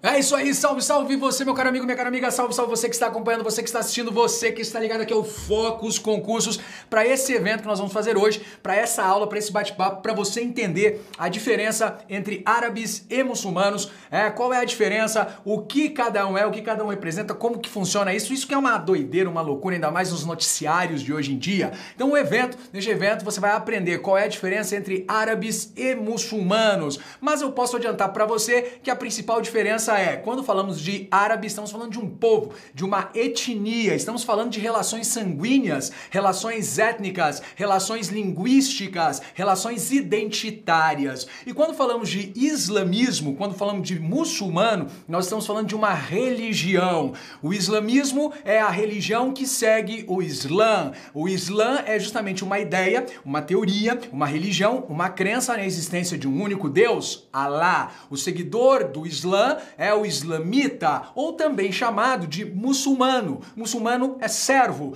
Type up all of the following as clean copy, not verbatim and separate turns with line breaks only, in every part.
É isso aí, salve, salve você, meu caro amigo, minha cara amiga, salve, salve você que está acompanhando, você que está assistindo, você que está ligado aqui ao Focus Concursos, para esse evento que nós vamos fazer hoje, para essa aula, para esse bate-papo, para você entender a diferença entre árabes e muçulmanos, qual é a diferença, o que cada um é, o que cada um representa, como que funciona isso que é uma doideira, uma loucura, ainda mais nos noticiários de hoje em dia. Então neste evento você vai aprender qual é a diferença entre árabes e muçulmanos, mas eu posso adiantar para você que a principal diferença quando falamos de árabe, estamos falando de um povo, de uma etnia, estamos falando de relações sanguíneas, relações étnicas, relações linguísticas, relações identitárias. E quando falamos de islamismo, quando falamos de muçulmano, nós estamos falando de uma religião. O islamismo é a religião que segue o Islã. O Islã é justamente uma ideia, uma teoria, uma religião, uma crença na existência de um único Deus, Alá. O seguidor do Islã é o islamita, ou também chamado de muçulmano. Muçulmano é servo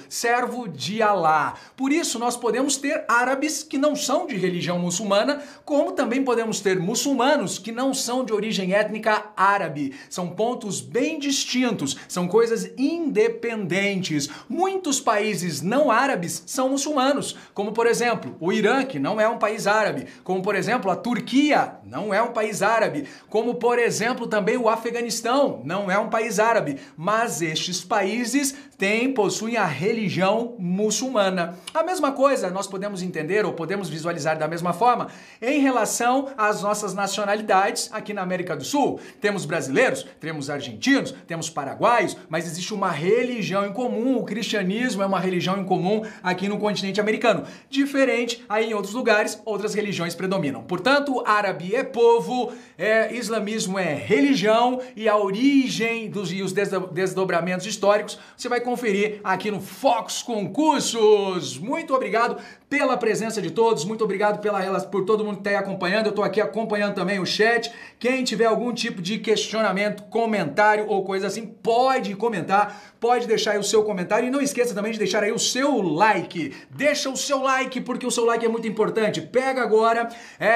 de Alá. Por isso, nós podemos ter árabes que não são de religião muçulmana, como também podemos ter muçulmanos que não são de origem étnica árabe. São pontos bem distintos, são coisas independentes. Muitos países não árabes são muçulmanos, como por exemplo, o Irã, que não é um país árabe, como por exemplo, a Turquia, não é um país árabe, como por exemplo também o Afeganistão, não é um país árabe, mas estes países possuem a religião muçulmana. A mesma coisa nós podemos entender ou podemos visualizar da mesma forma em relação às nossas nacionalidades aqui na América do Sul. Temos brasileiros, temos argentinos, temos paraguaios, mas existe uma religião em comum. O cristianismo é uma religião em comum aqui no continente americano. Diferente, aí em outros lugares, outras religiões predominam. Portanto, árabe é povo, islamismo é religião e a origem e os desdobramentos históricos você vai conferir aqui no Focus Concursos. Muito obrigado pela presença de todos, muito obrigado por todo mundo que está aí acompanhando. Eu estou aqui acompanhando também o chat. Quem tiver algum tipo de questionamento, comentário ou coisa assim, pode comentar, pode deixar aí o seu comentário e não esqueça também de deixar aí o seu like. Deixa o seu like porque o seu like é muito importante. Pega agora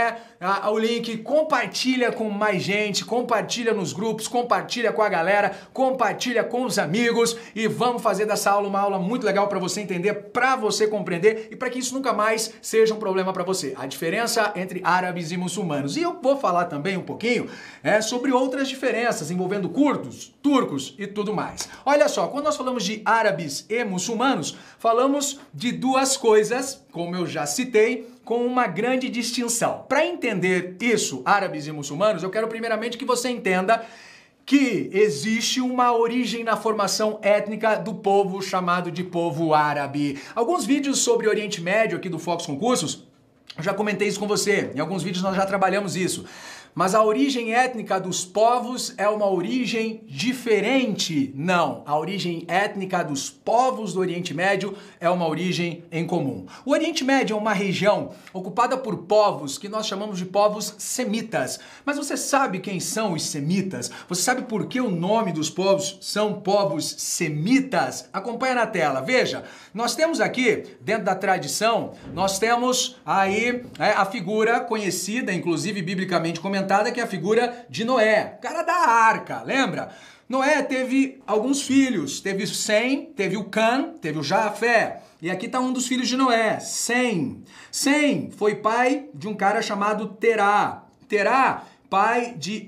o link, compartilha com mais gente, compartilha nos grupos, compartilha com a galera, compartilha com os amigos e vamos fazer dessa aula uma aula muito legal para você entender, para você compreender e para que isso nunca mais seja um problema para você. A diferença entre árabes e muçulmanos. E eu vou falar também um pouquinho sobre outras diferenças envolvendo curdos, turcos e tudo mais. Olha só, quando nós falamos de árabes e muçulmanos, falamos de duas coisas, como eu já citei, com uma grande distinção. Para entender isso, árabes e muçulmanos, eu quero primeiramente que você entenda que existe uma origem na formação étnica do povo chamado de povo árabe. Alguns vídeos sobre Oriente Médio aqui do Focus Concursos, eu já comentei isso com você, em alguns vídeos nós já trabalhamos isso. Mas a origem étnica dos povos é uma origem diferente? Não. A origem étnica dos povos do Oriente Médio é uma origem em comum. O Oriente Médio é uma região ocupada por povos que nós chamamos de povos semitas. Mas você sabe quem são os semitas? Você sabe por que o nome dos povos são povos semitas? Acompanha na tela. Veja, nós temos aqui, dentro da tradição, nós temos aí a figura conhecida, inclusive biblicamente comentada, que é a figura de Noé, cara da arca, lembra? Noé teve alguns filhos, teve Sem, teve o Cã, teve o Jafé, e aqui está um dos filhos de Noé, Sem. Sem foi pai de um cara chamado Terá. Terá, pai de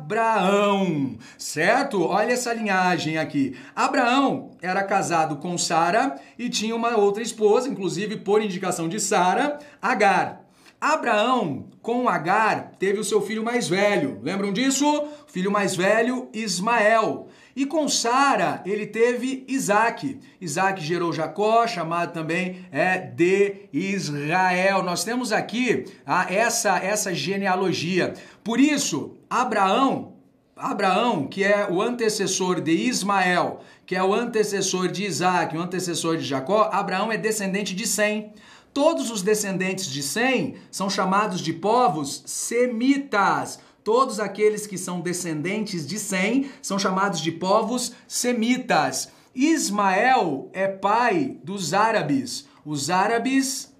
Abraão, certo? Olha essa linhagem aqui. Abraão era casado com Sara e tinha uma outra esposa, inclusive por indicação de Sara, Agar. Abraão, com Agar, teve o seu filho mais velho. Lembram disso? Filho mais velho, Ismael. E com Sara, ele teve Isaac. Isaac gerou Jacó, chamado também de Israel. Nós temos aqui essa genealogia. Por isso, Abraão, que é o antecessor de Ismael, que é o antecessor de Isaac, o antecessor de Jacó, Abraão é descendente de Sem. Todos os descendentes de Sem são chamados de povos semitas. Todos aqueles que são descendentes de Sem são chamados de povos semitas. Ismael é pai dos árabes. Os árabes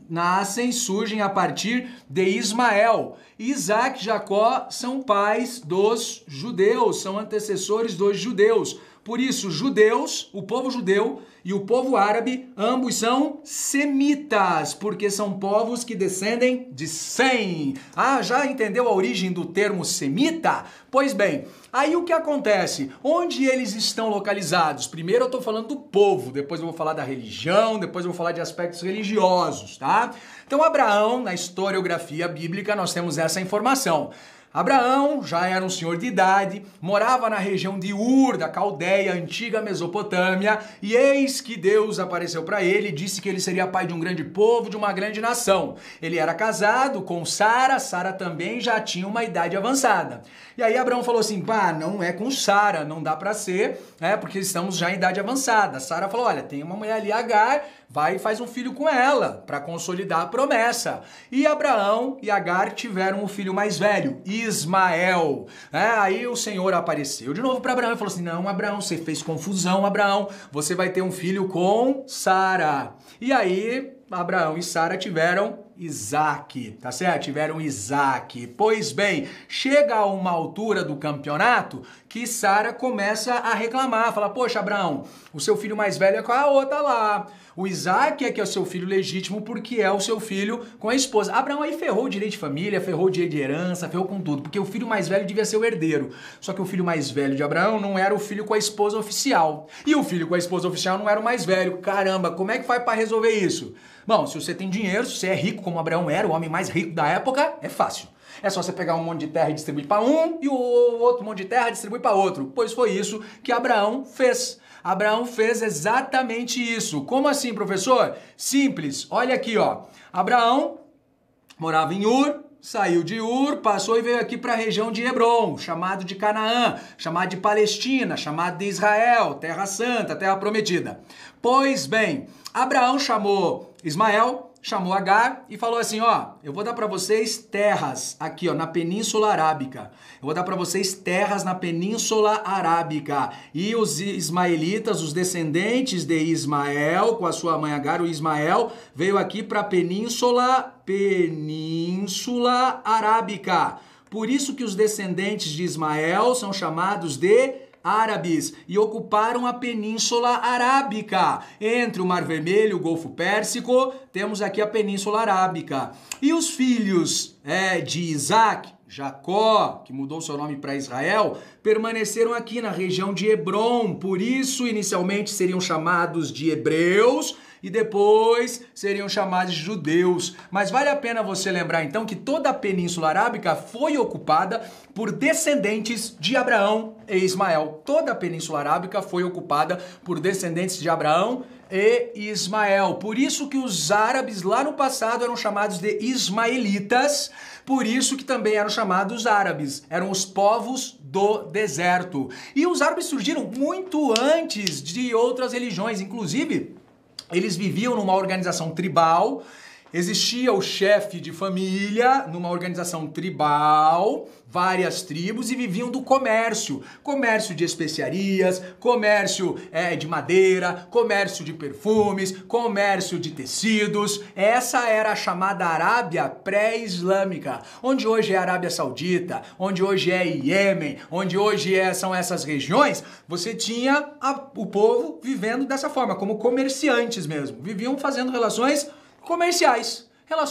surgem a partir de Ismael. Isaac e Jacó são pais dos judeus, são antecessores dos judeus. Por isso, judeus, o povo judeu e o povo árabe, ambos são semitas, porque são povos que descendem de Sem. Ah, já entendeu a origem do termo semita? Pois bem, aí o que acontece? Onde eles estão localizados? Primeiro eu estou falando do povo, depois eu vou falar da religião, depois eu vou falar de aspectos religiosos, tá? Então, Abraão, na historiografia bíblica, nós temos essa informação. Abraão já era um senhor de idade, morava na região de Ur, da Caldeia, antiga Mesopotâmia, e eis que Deus apareceu para ele e disse que ele seria pai de um grande povo, de uma grande nação. Ele era casado com Sara, Sara também já tinha uma idade avançada. E aí Abraão falou assim, pá, não é com Sara, não dá para ser, porque estamos já em idade avançada. Sara falou, olha, tem uma mulher ali, Agar, vai e faz um filho com ela, para consolidar a promessa. E Abraão e Agar tiveram um filho mais velho, Ismael. Aí o Senhor apareceu de novo para Abraão e falou assim, não, Abraão, você fez confusão, Abraão, você vai ter um filho com Sara. E aí Abraão e Sara tiveram Isaac, tá certo? Tiveram Isaac. Pois bem, chega a uma altura do campeonato que Sara começa a reclamar, fala, poxa, Abraão, o seu filho mais velho é com a outra lá. O Isaac é que é o seu filho legítimo porque é o seu filho com a esposa. Abraão aí ferrou o direito de família, ferrou o direito de herança, ferrou com tudo, porque o filho mais velho devia ser o herdeiro. Só que o filho mais velho de Abraão não era o filho com a esposa oficial. E o filho com a esposa oficial não era o mais velho. Caramba, como é que faz para resolver isso? Bom, se você tem dinheiro, se você é rico como Abraão era, o homem mais rico da época, é fácil. É só você pegar um monte de terra e distribuir para um e o outro monte de terra distribuir para outro. Pois foi isso que Abraão fez. Abraão fez exatamente isso. Como assim, professor? Simples. Olha aqui, ó. Abraão morava em Ur, saiu de Ur, passou e veio aqui para a região de Hebrom, chamado de Canaã, chamado de Palestina, chamado de Israel, Terra Santa, Terra Prometida. Pois bem, Abraão chamou Ismael, chamou Agar e falou assim, ó, eu vou dar para vocês terras aqui, ó, na Península Arábica. Eu vou dar para vocês terras na Península Arábica. E os ismaelitas, os descendentes de Ismael, com a sua mãe Agar, o Ismael, veio aqui para a Península Arábica. Por isso que os descendentes de Ismael são chamados de árabes e ocuparam a Península Arábica. Entre o Mar Vermelho e o Golfo Pérsico, temos aqui a Península Arábica. E os filhos de Isaac, Jacó, que mudou seu nome para Israel, permaneceram aqui na região de Hebrom. Por isso, inicialmente seriam chamados de hebreus e depois seriam chamados de judeus. Mas vale a pena você lembrar então que toda a Península Arábica foi ocupada por descendentes de Abraão e Ismael. Toda a Península Arábica foi ocupada por descendentes de Abraão e Ismael. Por isso que os árabes lá no passado eram chamados de ismaelitas, por isso que também eram chamados árabes. Eram os povos do deserto. E os árabes surgiram muito antes de outras religiões, inclusive eles viviam numa organização tribal, existia o chefe de família numa organização tribal, várias tribos, e viviam do comércio. Comércio de especiarias, comércio de madeira, comércio de perfumes, comércio de tecidos. Essa era a chamada Arábia pré-islâmica, onde hoje é a Arábia Saudita, onde hoje é Iêmen, onde hoje são essas regiões. Você tinha o povo vivendo dessa forma, como comerciantes mesmo. Viviam fazendo relações comerciais,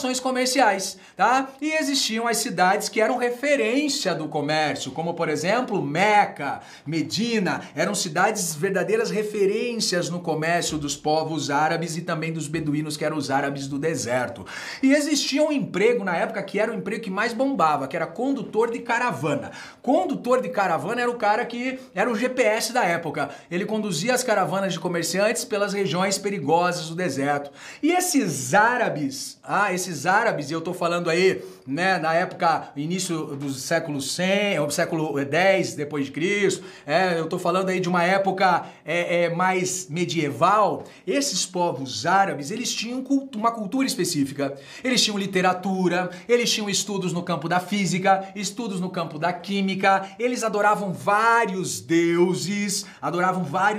tá? E existiam as cidades que eram referência do comércio, como por exemplo Meca, Medina, eram cidades verdadeiras referências no comércio dos povos árabes e também dos beduínos, que eram os árabes do deserto. E existia um emprego na época que era o emprego que mais bombava, que era condutor de caravana. Condutor de caravana era o cara que era o GPS da época. Ele conduzia as caravanas de comerciantes pelas regiões perigosas do deserto. E esses árabes, e eu tô falando aí, né, na época, início do século 100, ou século 10 depois de Cristo, eu tô falando aí de uma época mais medieval. Esses povos árabes, eles tinham uma cultura específica, eles tinham literatura, eles tinham estudos no campo da física, estudos no campo da química, eles adoravam vários deuses,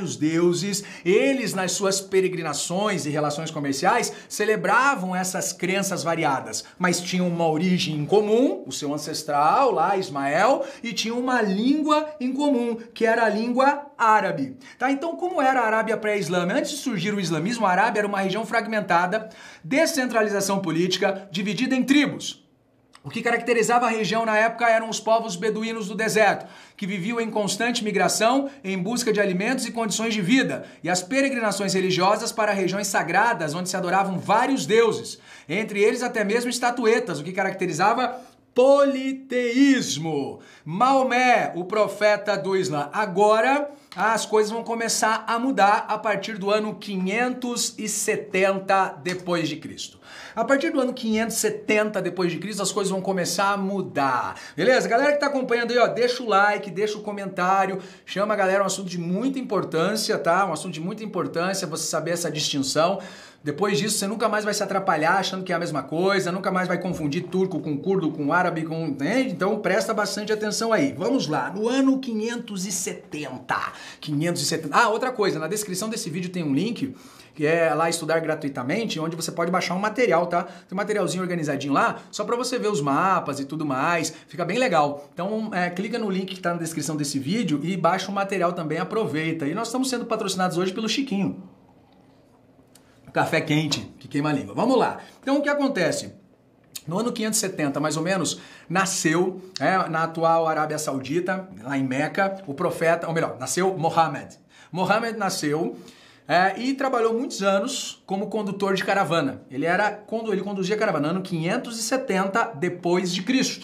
eles nas suas peregrinações e relações comerciais celebravam essas crenças crenças variadas, mas tinham uma origem em comum, o seu ancestral lá, Ismael, e tinha uma língua em comum, que era a língua árabe. Tá? Então, como era a Arábia pré-islâmica? Antes de surgir o islamismo, a Arábia era uma região fragmentada, descentralização política, dividida em tribos. O que caracterizava a região na época eram os povos beduínos do deserto, que viviam em constante migração em busca de alimentos e condições de vida, e as peregrinações religiosas para regiões sagradas, onde se adoravam vários deuses, entre eles até mesmo estatuetas, o que caracterizava politeísmo. Maomé, o profeta do Islã. Agora as coisas vão começar a mudar a partir do ano 570 depois de Cristo. A partir do ano 570 depois de Cristo, as coisas vão começar a mudar. Beleza? Galera que tá acompanhando aí, ó, deixa o like, deixa o comentário, chama a galera, um assunto de muita importância, tá? Um assunto de muita importância, você saber essa distinção. Depois disso, você nunca mais vai se atrapalhar achando que é a mesma coisa, nunca mais vai confundir turco com curdo, com árabe, com... Entende? Então presta bastante atenção aí. Vamos lá, no ano 570. Ah, outra coisa, na descrição desse vídeo tem um link que é lá estudar gratuitamente, onde você pode baixar um material, tá? Tem um materialzinho organizadinho lá, só para você ver os mapas e tudo mais, fica bem legal. Então, clica no link que tá na descrição desse vídeo e baixa o material também, aproveita. E nós estamos sendo patrocinados hoje pelo Chiquinho. Café quente, que queima a língua. Vamos lá. Então, o que acontece? No ano 570, mais ou menos, nasceu, na atual Arábia Saudita, lá em Meca, o profeta, ou melhor, nasceu Mohammed. Mohammed nasceu e trabalhou muitos anos como condutor de caravana. Ele conduzia caravana no ano 570 depois de Cristo.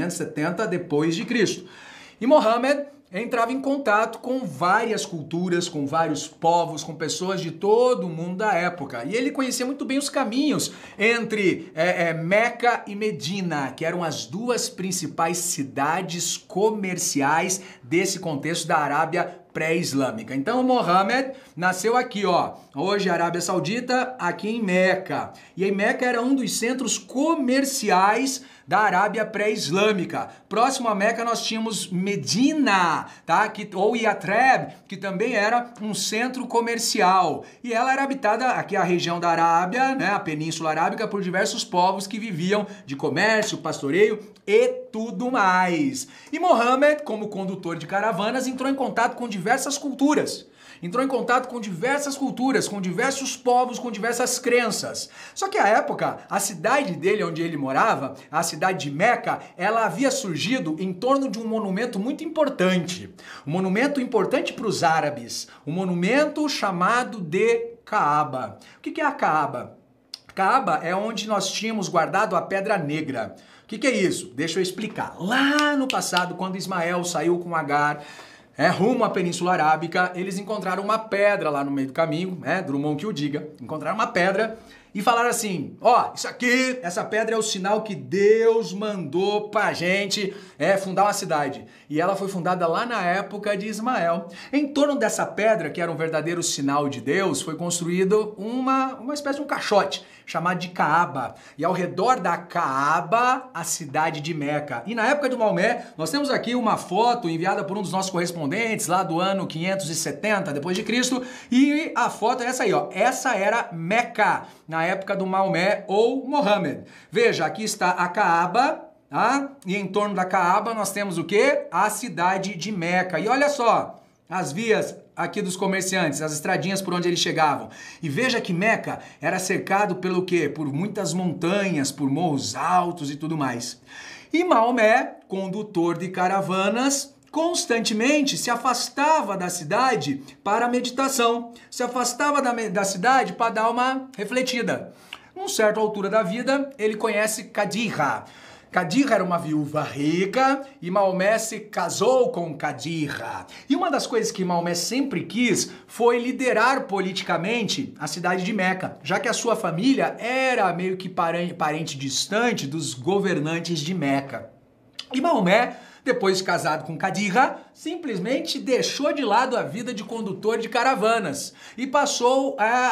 570 depois de Cristo. E Mohammed entrava em contato com várias culturas, com vários povos, com pessoas de todo o mundo da época. E ele conhecia muito bem os caminhos entre Meca e Medina, que eram as duas principais cidades comerciais desse contexto da Arábia pré-islâmica. Então, Mohammed nasceu aqui, ó, hoje Arábia Saudita, aqui em Meca. E em Meca era um dos centros comerciais da Arábia pré-islâmica. Próximo a Meca nós tínhamos Medina, tá? Ou Yatreb, que também era um centro comercial. E ela era habitada, aqui a região da Arábia, né, a Península Arábica, por diversos povos que viviam de comércio, pastoreio e tudo mais. E Mohammed, como condutor de caravanas, entrou em contato com diversas culturas. Entrou em contato com diversas culturas, com diversos povos, com diversas crenças. Só que à época, a cidade dele, onde ele morava, a cidade de Meca, ela havia surgido em torno de um monumento muito importante. Um monumento importante para os árabes. Um monumento chamado de Kaaba. O que é a Kaaba? Kaaba é onde nós tínhamos guardado a Pedra Negra. O que é isso? Deixa eu explicar. Lá no passado, quando Ismael saiu com Agar, rumo à Península Arábica, eles encontraram uma pedra lá no meio do caminho, Drummond que o diga, encontraram uma pedra e falaram assim, ó, isso aqui, essa pedra é o sinal que Deus mandou pra gente fundar uma cidade. E ela foi fundada lá na época de Ismael. Em torno dessa pedra, que era um verdadeiro sinal de Deus, foi construído uma espécie de um caixote, chamado de Kaaba. E ao redor da Kaaba, a cidade de Meca. E na época de Maomé, nós temos aqui uma foto enviada por um dos nossos correspondentes, lá do ano 570 depois de Cristo, e a foto é essa aí, ó. Essa era Meca, na época do Maomé ou Mohammed. Veja, aqui está a Kaaba, tá? E em torno da Kaaba nós temos o quê? A cidade de Meca. E olha só, as vias aqui dos comerciantes, as estradinhas por onde eles chegavam. E veja que Meca era cercado pelo quê? Por muitas montanhas, por morros altos e tudo mais. E Maomé, condutor de caravanas, constantemente se afastava da cidade para a meditação, se afastava da cidade para dar uma refletida. Numa certa altura da vida, ele conhece Khadija. Khadija era uma viúva rica e Maomé se casou com Khadija. E uma das coisas que Maomé sempre quis foi liderar politicamente a cidade de Meca, já que a sua família era meio que parente distante dos governantes de Meca. E Maomé, depois de casado com Khadija, simplesmente deixou de lado a vida de condutor de caravanas e passou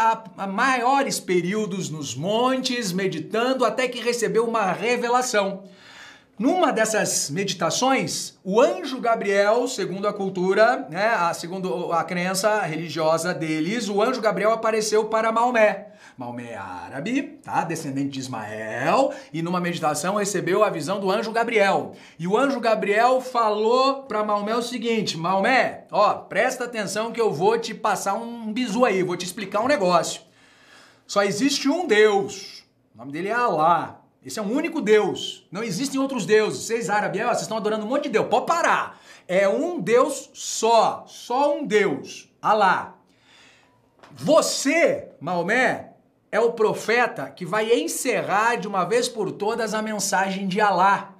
a maiores períodos nos montes, meditando, até que recebeu uma revelação. Numa dessas meditações, o anjo Gabriel, segundo a cultura, né, segundo a crença religiosa deles, o anjo Gabriel apareceu para Maomé. Maomé é árabe, tá? Descendente de Ismael, e numa meditação recebeu a visão do anjo Gabriel. E o anjo Gabriel falou para Maomé o seguinte: Maomé, ó, presta atenção que eu vou te passar um bizu aí, vou te explicar um negócio. Só existe um Deus, o nome dele é Alá. Esse é um único Deus. Não existem outros deuses. Vocês árabes, vocês estão adorando um monte de Deus. Pode parar. É um Deus só. Só um Deus. Alá. Você, Maomé, é o profeta que vai encerrar de uma vez por todas a mensagem de Alá.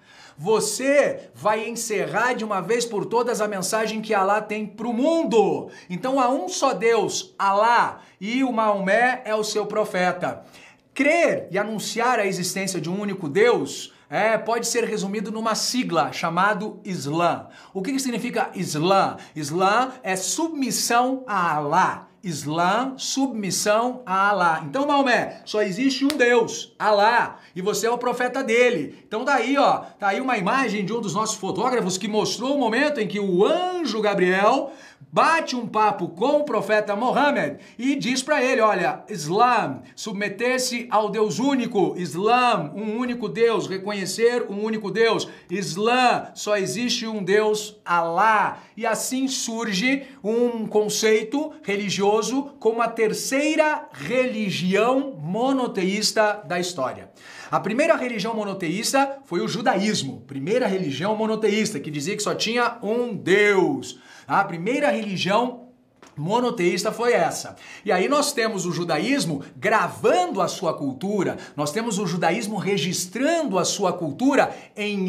Você vai encerrar de uma vez por todas a mensagem que Alá tem para o mundo. Então há um só Deus, Alá, e o Maomé é o seu profeta. Crer e anunciar a existência de um único Deus pode ser resumido numa sigla chamado Islã. O que significa Islã? Islã é submissão a Alá. Islã, submissão a Alá. Então, Maomé, só existe um Deus, Alá, e você é o profeta dele. Então daí, ó, tá aí uma imagem de um dos nossos fotógrafos que mostrou o momento em que o anjo Gabriel bate um papo com o profeta Mohammed e diz para ele, olha, Islã, submeter-se ao Deus único, Islã, um único Deus, reconhecer um único Deus, Islã, só existe um Deus, Alá. E assim surge um conceito religioso como a terceira religião monoteísta da história. A primeira religião monoteísta foi o judaísmo, primeira religião monoteísta, que dizia que só tinha um Deus. A primeira religião monoteísta foi essa. E aí nós temos o judaísmo gravando a sua cultura, nós temos o judaísmo registrando a sua cultura em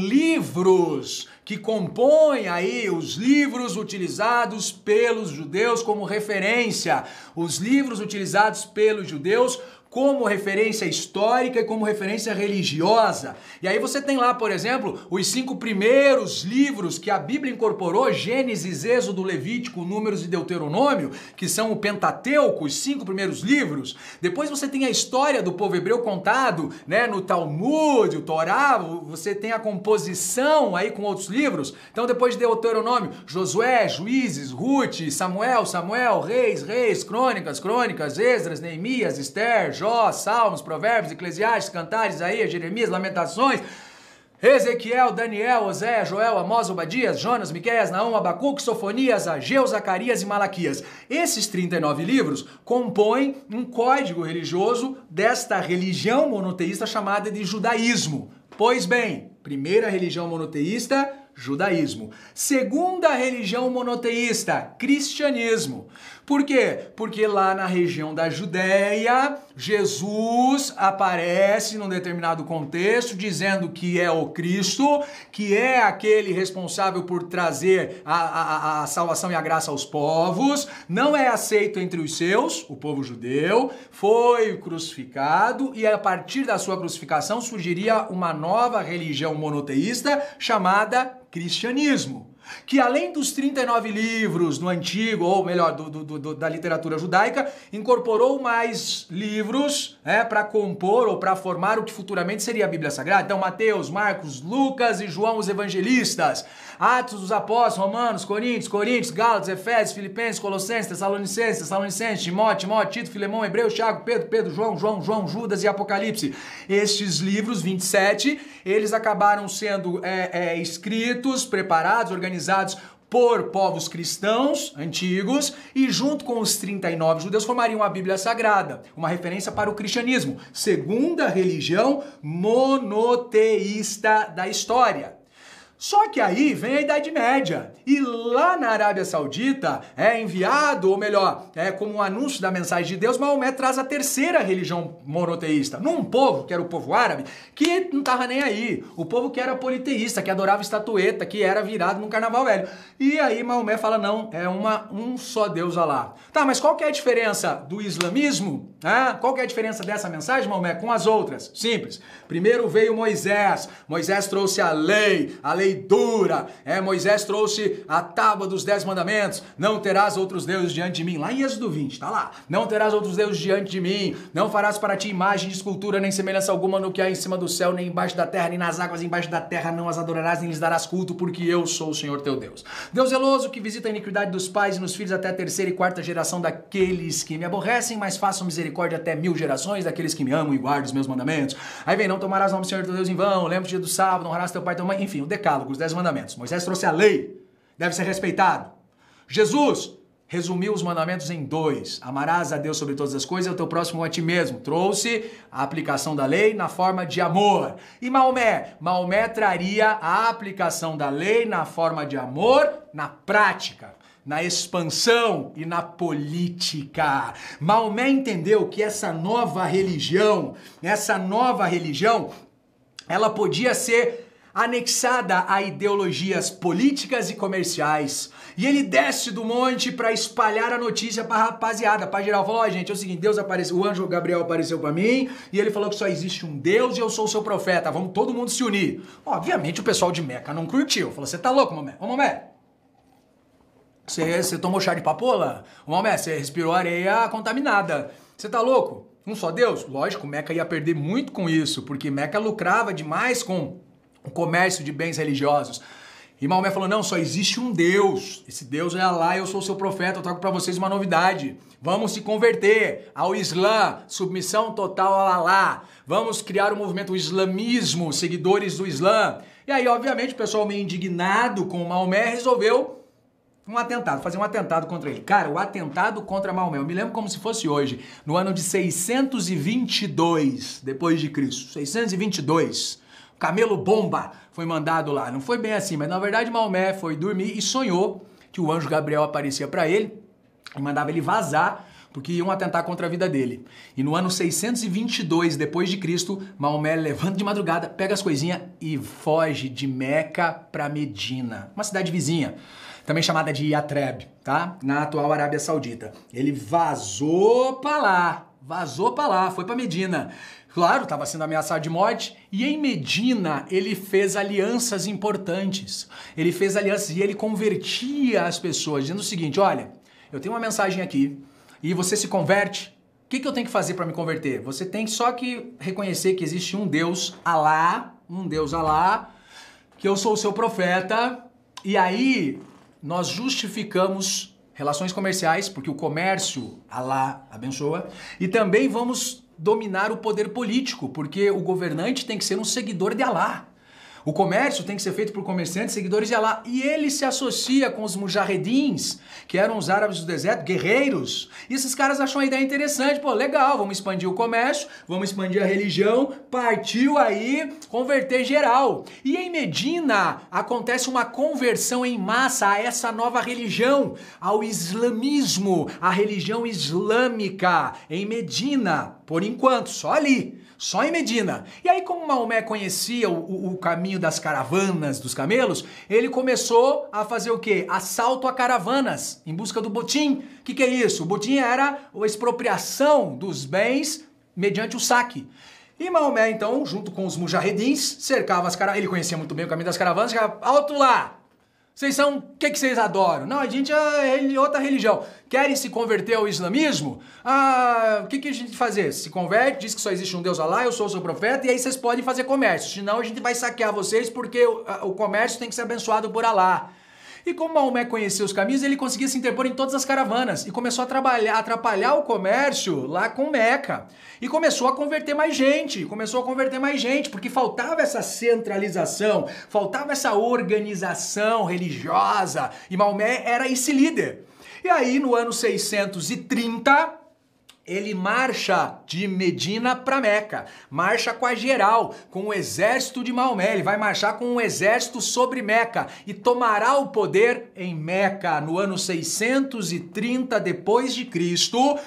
livros que compõem aí os livros utilizados pelos judeus como referência, os livros utilizados pelos judeus como referência histórica e como referência religiosa. E aí você tem lá, por exemplo, os 5 primeiros livros que a Bíblia incorporou, Gênesis, Êxodo, Levítico, Números e Deuteronômio, que são o Pentateuco, os 5 primeiros livros. Depois você tem a história do povo hebreu contado, né, no Talmud, o Torá, você tem a composição aí com outros livros. Então depois de Deuteronômio, Josué, Juízes, Ruth, Samuel, Reis, Crônicas, Esdras, Neemias, Esther, Jó, Salmos, Provérbios, Eclesiastes, Cantares, Isaías, Jeremias, Lamentações, Ezequiel, Daniel, Oséias, Joel, Amós, Obadias, Jonas, Miqueias, Naum, Abacuque, Sofonias, Ageu, Zacarias e Malaquias. Esses 39 livros compõem um código religioso desta religião monoteísta chamada de judaísmo. Pois bem, primeira religião monoteísta, judaísmo. Segunda religião monoteísta, cristianismo. Por quê? Porque lá na região da Judéia, Jesus aparece num determinado contexto dizendo que é o Cristo, que é aquele responsável por trazer a salvação e a graça aos povos, não é aceito entre os seus, o povo judeu, foi crucificado e a partir da sua crucificação surgiria uma nova religião monoteísta chamada cristianismo. Que além dos 39 livros no Antigo, ou melhor, da literatura judaica, incorporou mais livros para compor ou para formar o que futuramente seria a Bíblia Sagrada. Então, Mateus, Marcos, Lucas e João os Evangelistas, Atos dos Apóstolos, Romanos, Coríntios, Gálatas, Efésios, Filipenses, Colossenses, Tessalonicenses, Timóteo, Tito, Filemão, Hebreus, Tiago, Pedro, João, Judas e Apocalipse. Estes livros, 27, eles acabaram sendo escritos, preparados, organizados por povos cristãos antigos e junto com os 39 judeus formariam a Bíblia Sagrada, uma referência para o cristianismo, segunda religião monoteísta da história. Só que aí vem a Idade Média e lá na Arábia Saudita é enviado, ou melhor, como um anúncio da mensagem de Deus, Maomé traz a terceira religião monoteísta, num povo, que era o povo árabe, que não estava nem aí, o povo que era politeísta, que adorava estatueta, que era virado no carnaval velho. E aí Maomé fala, não, é um só Deus Alá. Tá, mas qual que é a diferença do islamismo? Qual que é a diferença dessa mensagem, Maomé, com as outras? Simples. Primeiro veio Moisés trouxe a lei lei dura. Moisés trouxe a tábua dos 10 mandamentos. Não terás outros deuses diante de mim. Lá em Êxodo 20, tá lá. Não terás outros deuses diante de mim. Não farás para ti imagem de escultura, nem semelhança alguma no que há em cima do céu, nem embaixo da terra, nem nas águas embaixo da terra. Não as adorarás, nem lhes darás culto, porque eu sou o Senhor teu Deus. Deus zeloso, que visita a iniquidade dos pais e nos filhos até a terceira e quarta geração daqueles que me aborrecem, mas faço misericórdia até 1000 gerações daqueles que me amam e guardam os meus mandamentos. Aí vem, não tomarás o nome do Senhor teu Deus em vão, lembra o dia do sábado, não honrarás teu pai e tua mãe, enfim, o decálogo, os 10 mandamentos. Moisés trouxe a lei, deve ser respeitado. Jesus resumiu os mandamentos em 2. Amarás a Deus sobre todas as coisas e o teu próximo a ti mesmo. Trouxe a aplicação da lei na forma de amor. E Maomé? Maomé traria a aplicação da lei na forma de amor na prática, na expansão e na política. Maomé entendeu que essa nova religião, ela podia ser anexada a ideologias políticas e comerciais. E ele desce do monte para espalhar a notícia para a rapaziada, para geral. Falou, gente, é o seguinte, Deus apareceu, o anjo Gabriel apareceu para mim e ele falou que só existe um Deus e eu sou o seu profeta. Vamos todo mundo se unir. Obviamente o pessoal de Meca não curtiu. Falou, você tá louco, Maomé? Ô, Maomé, você tomou chá de papoula? Ô, Maomé, você respirou areia contaminada. Você tá louco? Um só Deus? Lógico, Meca ia perder muito com isso, porque Meca lucrava demais com o comércio de bens religiosos. E Maomé falou, não, só existe um Deus. Esse Deus é Alá, eu sou o seu profeta, eu trago para vocês uma novidade. Vamos se converter ao Islã, submissão total ao Alá. Vamos criar o movimento o islamismo, seguidores do Islã. E aí, obviamente, o pessoal meio indignado com o Maomé resolveu fazer um atentado contra ele. Cara, o atentado contra Maomé, eu me lembro como se fosse hoje, no ano de 622 depois de Cristo, 622. Camelo bomba foi mandado lá. Não foi bem assim, mas na verdade Maomé foi dormir e sonhou que o anjo Gabriel aparecia para ele e mandava ele vazar, porque iam atentar contra a vida dele. E no ano 622 depois de Cristo, Maomé levanta de madrugada, pega as coisinhas e foge de Meca para Medina, uma cidade vizinha, também chamada de Yatreb, tá? Na atual Arábia Saudita. Ele vazou para lá, foi para Medina. Claro, estava sendo ameaçado de morte, e em Medina ele fez alianças importantes. Ele fez alianças e ele convertia as pessoas, dizendo o seguinte, olha, eu tenho uma mensagem aqui, e você se converte, o que eu tenho que fazer para me converter? Você tem só que reconhecer que existe um Deus, Alá, que eu sou o seu profeta, e aí nós justificamos relações comerciais, porque o comércio, Alá abençoa, e também vamos dominar o poder político, porque o governante tem que ser um seguidor de Alá. O comércio tem que ser feito por comerciantes, seguidores de Alá. E ele se associa com os mujahedins, que eram os árabes do deserto, guerreiros. E esses caras acham a ideia interessante. Pô, legal, vamos expandir o comércio, vamos expandir a religião. Partiu aí converter geral. E em Medina acontece uma conversão em massa a essa nova religião, ao islamismo, a religião islâmica. Em Medina, por enquanto, só ali. Só em Medina. E aí, como Maomé conhecia o caminho das caravanas, dos camelos, ele começou a fazer o quê? Assalto a caravanas, em busca do botim. O que é isso? O botim era a expropriação dos bens mediante o saque. E Maomé, então, junto com os mujahedins, cercava as caravanas. Ele conhecia muito bem o caminho das caravanas, ficava, alto lá! Vocês são, o que vocês adoram? Não, a gente é outra religião. Querem se converter ao islamismo? O que a gente fazer? Se converte, diz que só existe um Deus Alá, eu sou o seu profeta, e aí vocês podem fazer comércio. Senão a gente vai saquear vocês porque o comércio tem que ser abençoado por Alá. E como Maomé conhecia os caminhos, ele conseguia se interpor em todas as caravanas e começou a atrapalhar o comércio lá com Meca. E começou a converter mais gente, porque faltava essa centralização, faltava essa organização religiosa, e Maomé era esse líder. E aí, no ano 630... ele marcha de Medina para Meca, marcha com a geral, com o exército de Maomé, ele vai marchar com um exército sobre Meca e tomará o poder em Meca no ano 630 depois de Cristo.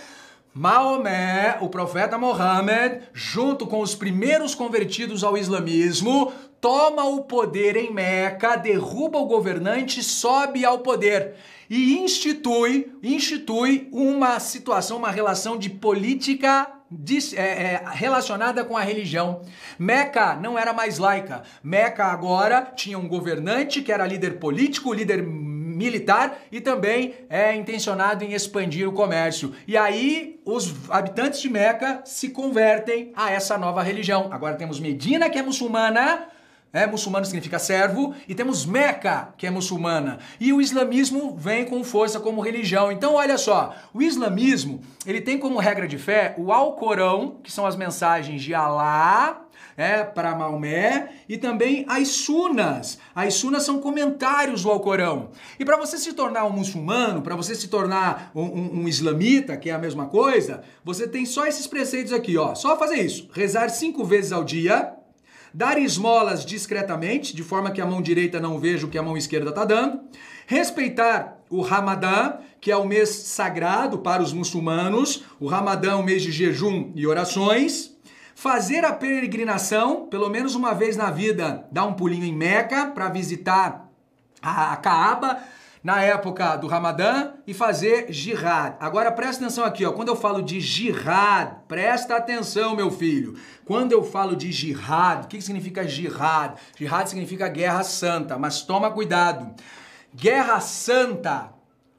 Maomé, o profeta Mohammed, junto com os primeiros convertidos ao islamismo, toma o poder em Meca, derruba o governante, sobe ao poder e institui uma situação, uma relação de política relacionada com a religião. Meca não era mais laica. Meca agora tinha um governante que era líder político, líder militar e também é intencionado em expandir o comércio. E aí os habitantes de Meca se convertem a essa nova religião. Agora temos Medina, que é muçulmana. Muçulmano significa servo, e temos Meca, que é muçulmana. E o islamismo vem com força como religião. Então, olha só, o islamismo, ele tem como regra de fé o Alcorão, que são as mensagens de Alá, para Maomé, e também as sunas. As sunas são comentários do Alcorão. E para você se tornar um muçulmano, para você se tornar um islamita, que é a mesma coisa, você tem só esses preceitos aqui, ó. Só fazer isso, rezar 5 vezes ao dia, dar esmolas discretamente, de forma que a mão direita não veja o que a mão esquerda está dando. Respeitar o Ramadã, que é o mês sagrado para os muçulmanos. O Ramadã é um mês de jejum e orações. Fazer a peregrinação, pelo menos uma vez na vida, dar um pulinho em Meca para visitar a Kaaba na época do Ramadã e fazer jihad. Agora presta atenção aqui, ó. Quando eu falo de jihad, presta atenção, meu filho. Quando eu falo de jihad, o que significa jihad? Jihad significa guerra santa, mas toma cuidado. Guerra santa,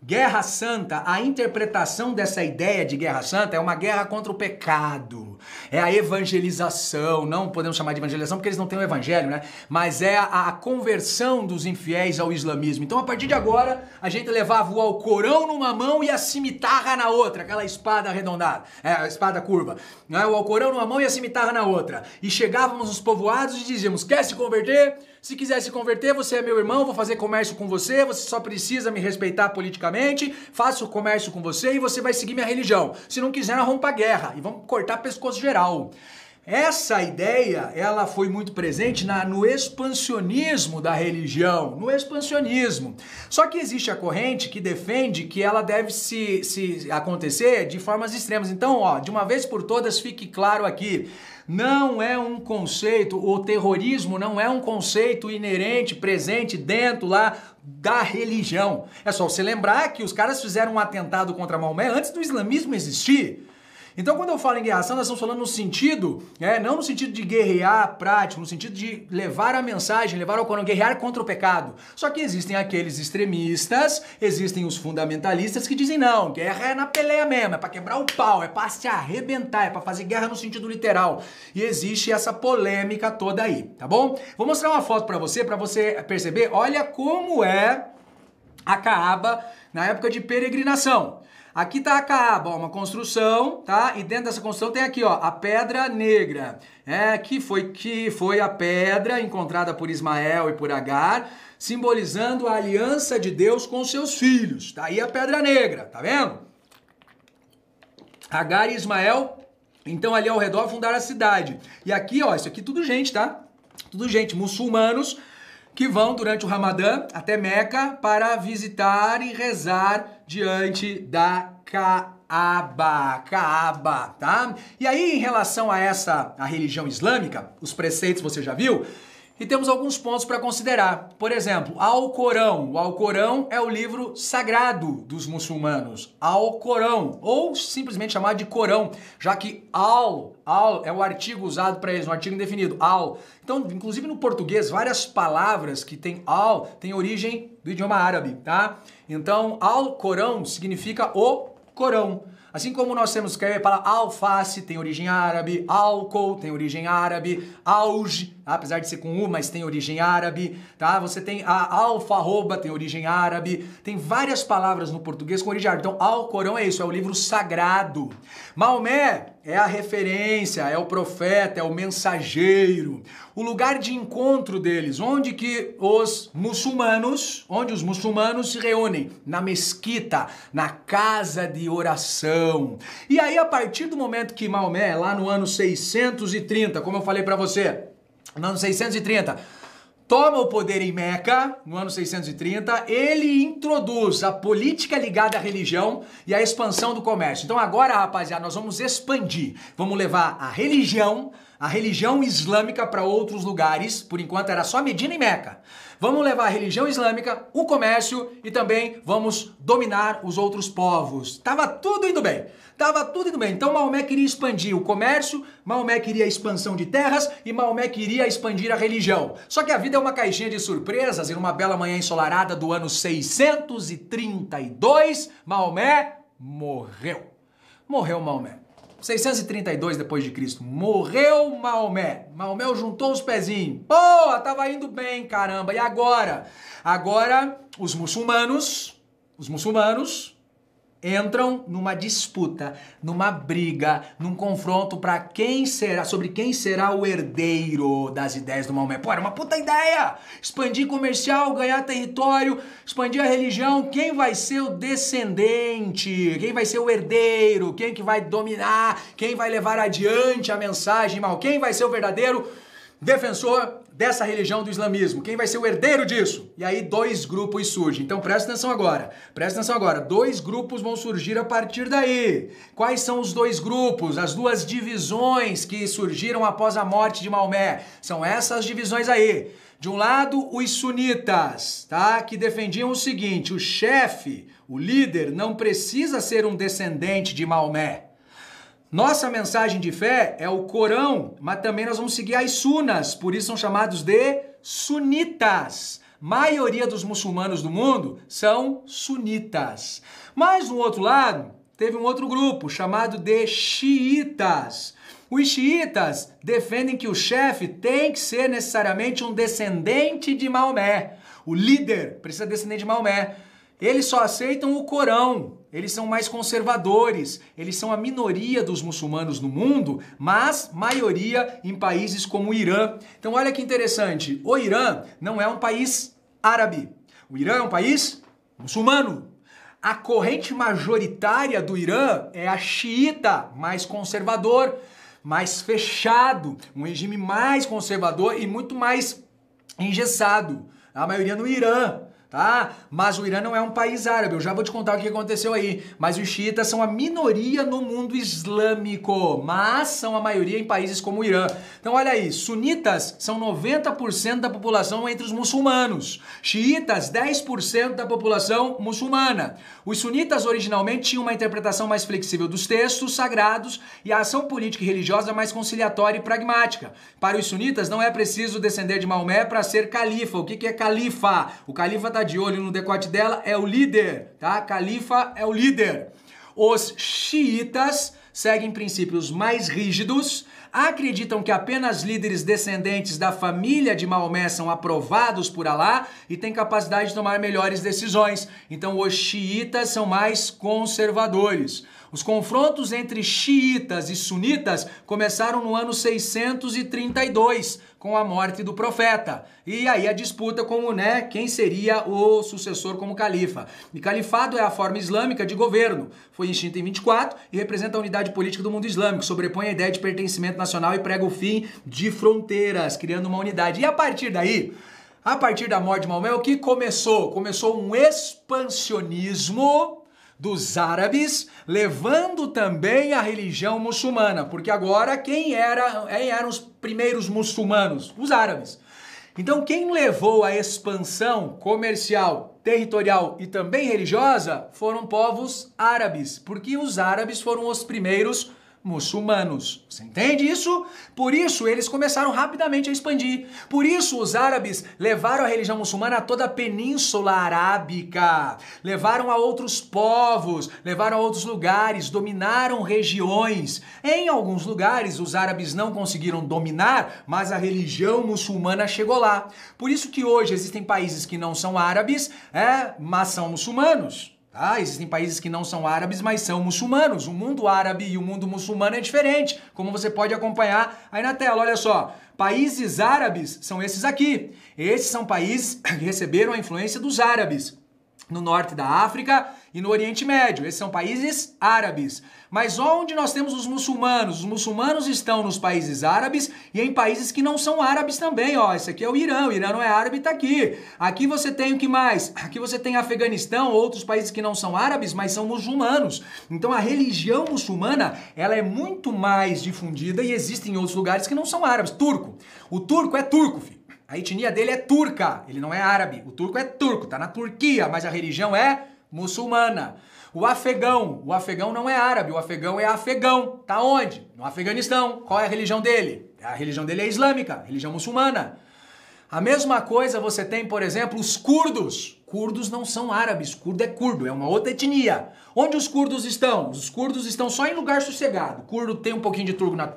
a interpretação dessa ideia de guerra santa é uma guerra contra o pecado. É a evangelização, não podemos chamar de evangelização porque eles não têm o evangelho, né? Mas é a conversão dos infiéis ao islamismo. Então, a partir de agora, a gente levava o Alcorão numa mão e a cimitarra na outra, aquela espada arredondada, a espada curva. Né? O Alcorão numa mão e a cimitarra na outra. E chegávamos nos povoados e dizíamos, quer se converter? Se quiser se converter, você é meu irmão, vou fazer comércio com você, você só precisa me respeitar politicamente, faço comércio com você e você vai seguir minha religião. Se não quiser, nós vamos pra guerra e vamos cortar pescoço geral. Essa ideia, ela foi muito presente no expansionismo da religião, no expansionismo. Só que existe a corrente que defende que ela deve se acontecer de formas extremas. Então, ó, de uma vez por todas, fique claro aqui, não é um conceito, o terrorismo não é um conceito inerente, presente dentro lá da religião. É só você lembrar que os caras fizeram um atentado contra Maomé antes do islamismo existir. Então, quando eu falo em guerra santa, nós estamos falando no sentido, não no sentido de guerrear prático, no sentido de levar a mensagem, levar ao Corão, guerrear contra o pecado. Só que existem aqueles extremistas, existem os fundamentalistas que dizem, não, guerra é na peleia mesmo, é pra quebrar o pau, é pra se arrebentar, é pra fazer guerra no sentido literal. E existe essa polêmica toda aí, tá bom? Vou mostrar uma foto pra você perceber, olha como é a Kaaba na época de peregrinação. Aqui tá a Kaaba, ó, uma construção, tá? E dentro dessa construção tem aqui, ó, a Pedra Negra, que foi a pedra encontrada por Ismael e por Agar, simbolizando a aliança de Deus com seus filhos. Tá aí a Pedra Negra, tá vendo? Agar e Ismael, então ali ao redor fundaram a cidade. E aqui, ó, isso aqui tudo gente, tá? Tudo gente, muçulmanos, que vão durante o Ramadã até Meca para visitar e rezar diante da Kaaba, tá? E aí, em relação a religião islâmica, os preceitos você já viu? E temos alguns pontos para considerar. Por exemplo, Alcorão. O Alcorão é o livro sagrado dos muçulmanos. Alcorão, ou simplesmente chamado de Corão, já que al é o artigo usado para eles, um artigo indefinido, al. Então, inclusive no português, várias palavras que tem al têm origem do idioma árabe, tá? Então, Alcorão significa o Corão. Assim como nós temos que a palavra alface tem origem árabe, álcool tem origem árabe, auge, apesar de ser com U, mas tem origem árabe, tá? Você tem a alfarroba, tem origem árabe, tem várias palavras no português com origem árabe. Então, Alcorão é isso, é o livro sagrado. Maomé é a referência, é o profeta, é o mensageiro, o lugar de encontro deles, onde os muçulmanos se reúnem, na mesquita, na casa de oração. E aí, a partir do momento que Maomé, lá no ano 630, como eu falei para você, no ano 630, toma o poder em Meca, no ano 630, ele introduz a política ligada à religião e a expansão do comércio. Então agora, rapaziada, nós vamos expandir, vamos levar a religião islâmica para outros lugares, por enquanto era só Medina e Meca. Vamos levar a religião islâmica, o comércio e também vamos dominar os outros povos. Tava tudo indo bem. Então Maomé queria expandir o comércio, Maomé queria a expansão de terras e Maomé queria expandir a religião. Só que a vida é uma caixinha de surpresas e numa bela manhã ensolarada do ano 632, Maomé morreu. Morreu Maomé. 632 depois de Cristo, morreu Maomé. Maomé juntou os pezinhos. Pô, tava indo bem, caramba. E agora? Agora os muçulmanos entram numa disputa, numa briga, num confronto sobre quem será o herdeiro das ideias do Maomé. Pô, era uma puta ideia! Expandir comercial, ganhar território, expandir a religião. Quem vai ser o descendente? Quem vai ser o herdeiro? Quem que vai dominar? Quem vai levar adiante a mensagem? Quem vai ser o verdadeiro defensor dessa religião do islamismo? Quem vai ser o herdeiro disso? E aí dois grupos surgem. Então presta atenção agora. Dois grupos vão surgir a partir daí. Quais são os dois grupos? As duas divisões que surgiram após a morte de Maomé. São essas divisões aí. De um lado, os sunitas, tá? Que defendiam o seguinte: o chefe, o líder, não precisa ser um descendente de Maomé. Nossa mensagem de fé é o Corão, mas também nós vamos seguir as sunas, por isso são chamados de sunitas. Maioria dos muçulmanos do mundo são sunitas. Mas no outro lado, teve um outro grupo chamado de xiitas. Os xiitas defendem que o chefe tem que ser necessariamente um descendente de Maomé. O líder precisa descender de Maomé. Eles só aceitam o Corão, eles são mais conservadores, eles são a minoria dos muçulmanos no mundo, mas maioria em países como o Irã. Então olha que interessante, o Irã não é um país árabe, o Irã é um país muçulmano. A corrente majoritária do Irã é a xiita, mais conservador, mais fechado, um regime mais conservador e muito mais engessado. A maioria no Irã. Tá? Mas o Irã não é um país árabe, eu já vou te contar o que aconteceu aí. Mas os xiitas são a minoria no mundo islâmico, mas são a maioria em países como o Irã. Então olha aí, sunitas são 90% da população entre os muçulmanos, xiitas 10% da população muçulmana. Os sunitas originalmente tinham uma interpretação mais flexível dos textos sagrados e a ação política e religiosa mais conciliatória e pragmática. Para os sunitas não é preciso descender de Maomé para ser califa. O que é califa? O califa tá de olho no decote dela, é o líder, tá? Califa é o líder. Os xiitas seguem princípios mais rígidos, acreditam que apenas líderes descendentes da família de Maomé são aprovados por Alá e têm capacidade de tomar melhores decisões. Então os xiitas são mais conservadores. Os confrontos entre xiitas e sunitas começaram no ano 632, com a morte do profeta. E aí a disputa como, quem seria o sucessor como califa. E califado é a forma islâmica de governo. Foi extinto em 24 e representa a unidade política do mundo islâmico, sobrepõe a ideia de pertencimento nacional e prega o fim de fronteiras, criando uma unidade. E a partir daí, a partir da morte de Maomé, o que começou? Começou um expansionismo dos árabes, levando também a religião muçulmana, porque agora quem eram os primeiros muçulmanos? Os árabes. Então quem levou a expansão comercial, territorial e também religiosa foram povos árabes, porque os árabes foram os primeiros muçulmanos. Você entende isso? Por isso eles começaram rapidamente a expandir. Por isso os árabes levaram a religião muçulmana a toda a Península Arábica, levaram a outros povos, levaram a outros lugares, dominaram regiões. Em alguns lugares os árabes não conseguiram dominar, mas a religião muçulmana chegou lá. Por isso que hoje existem países que não são árabes, mas são muçulmanos. Existem países que não são árabes, mas são muçulmanos. O mundo árabe e o mundo muçulmano é diferente, como você pode acompanhar aí na tela. Olha só, países árabes são esses aqui. Esses são países que receberam a influência dos árabes. No norte da África e no Oriente Médio. Esses são países árabes. Mas onde nós temos os muçulmanos? Os muçulmanos estão nos países árabes e em países que não são árabes também. Ó, esse aqui é o Irã não é árabe, está aqui. Aqui você tem o que mais? Aqui você tem Afeganistão, outros países que não são árabes, mas são muçulmanos. Então a religião muçulmana, ela é muito mais difundida e existe em outros lugares que não são árabes. Turco. O turco é turco, filho. A etnia dele é turca, ele não é árabe. O turco é turco, tá na Turquia, mas a religião é muçulmana. O afegão não é árabe, o afegão é afegão. Tá onde? No Afeganistão. Qual é a religião dele? A religião dele é islâmica, religião muçulmana. A mesma coisa você tem, por exemplo, os curdos. Curdos não são árabes, curdo é curdo, é uma outra etnia. Onde os curdos estão? Os curdos estão só em lugar sossegado. Curdo tem um pouquinho de